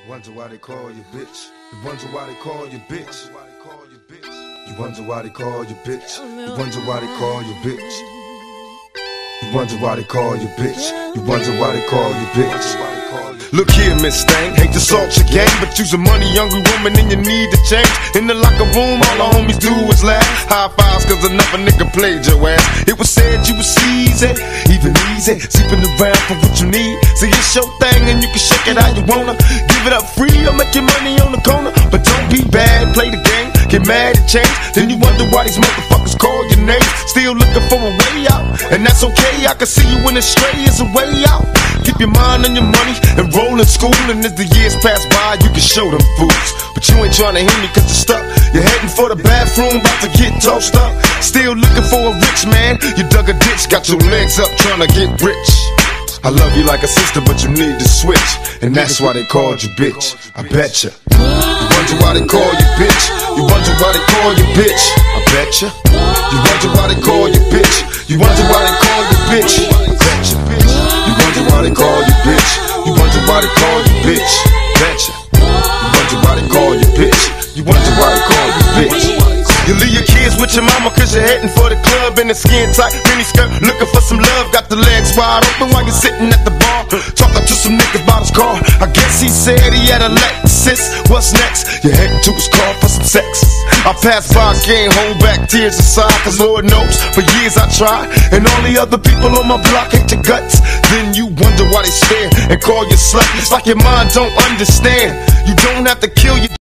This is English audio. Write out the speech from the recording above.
Wonder why they call you bitch. You wonder why they call you bitch. You wonder why they call you bitch. You wonder why they call you bitch. You wonder why they call you bitch. You wonder why they call you bitch. Look here, Miss Thang, hate to salt your game, but you's a money-hungry woman and you need to change. In the locker room, all the homies do is laugh. High fives cause another nigga played your ass. It was said you was easy, even easy, sleeping around for what you need. See, it's your thing and you can shake it how you wanna. Give it up free or make your money on the corner. But don't be bad, play the game, get mad and change. Then you wonder why these motherfuckers call your name. Still looking for a way out, and that's okay. I can see you when it's straight is a way out. Keep your mind on your money and roll in school, and as the years pass by, you can show them fools. But you ain't trying to hear me cause you're stuck. You're heading for the bathroom, about to get tossed up. Still looking for a rich man. You dug a ditch, got your legs up trying to get rich. I love you like a sister, but you need to switch, and that's why they called you bitch. I betcha. You wonder why they call you bitch. You wonder why they call you bitch. I betcha. You wonder why they call you bitch. You wonder why they call you bitch. I betcha. You wonder why they call you bitch. You wonder why they call you bitch. Betcha. You wonder why they call you bitch. You wonder why they call you bitch. You leave your kids with your mama cause you're heading for the club in a skin tight mini skirt, looking for some love, got the legs wide open while you're sitting at the bar, talking to some nigga about his car. I guess he said he had a Lexus. What's next? You're heading to his car for some sex. I passed by, can't hold back tears aside, cause Lord knows for years I tried, and all the other people on my block hate your guts. Then you wonder why they stare and call you slut. It's like your mind don't understand. You don't have to kill your